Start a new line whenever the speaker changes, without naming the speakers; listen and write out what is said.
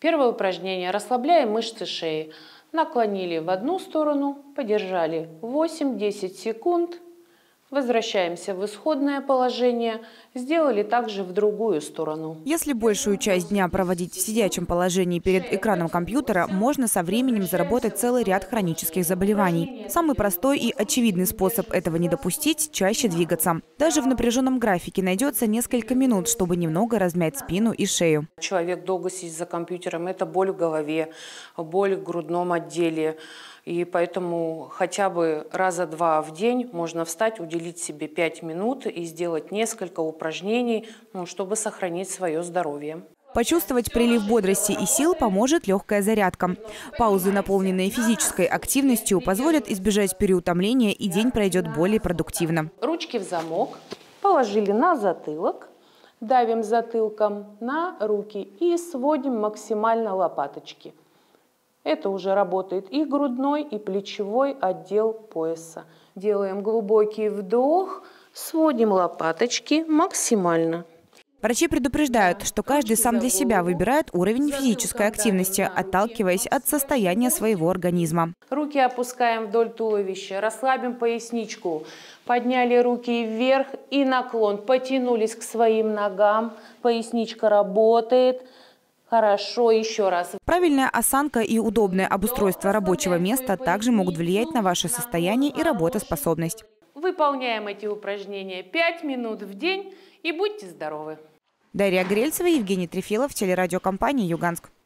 Первое упражнение. Расслабляем мышцы шеи. Наклонили в одну сторону, подержали 8-10 секунд. Возвращаемся в исходное положение. Сделали также в другую сторону.
Если большую часть дня проводить в сидячем положении перед экраном компьютера, можно со временем заработать целый ряд хронических заболеваний. Самый простой и очевидный способ этого не допустить – чаще двигаться. Даже в напряженном графике найдется несколько минут, чтобы немного размять спину и шею.
Человек долго сидит за компьютером – это боль в голове, боль в грудном отделе. И поэтому хотя бы раза 2 в день можно встать, уделить себе 5 минут и сделать несколько упражнений, чтобы сохранить свое здоровье.
Почувствовать прилив бодрости и сил поможет легкая зарядка. Паузы, наполненные физической активностью, позволят избежать переутомления, и день пройдет более продуктивно.
Ручки в замок, положили на затылок, давим затылком на руки и сводим максимально лопаточки. Это уже работает и грудной, и плечевой отдел пояса. Делаем глубокий вдох, сводим лопаточки максимально.
Врачи предупреждают, что каждый сам для себя выбирает уровень физической активности, отталкиваясь от состояния своего организма.
Руки опускаем вдоль туловища, расслабим поясничку. Подняли руки вверх и наклон. Потянулись к своим ногам. Поясничка работает. Хорошо, еще раз.
Правильная осанка и удобное обустройство рабочего места также могут влиять на ваше состояние и работоспособность.
Выполняем эти упражнения 5 минут в день и будьте здоровы.
Дарья Грельцева, Евгений Трефилов, телерадиокомпания «Юганск».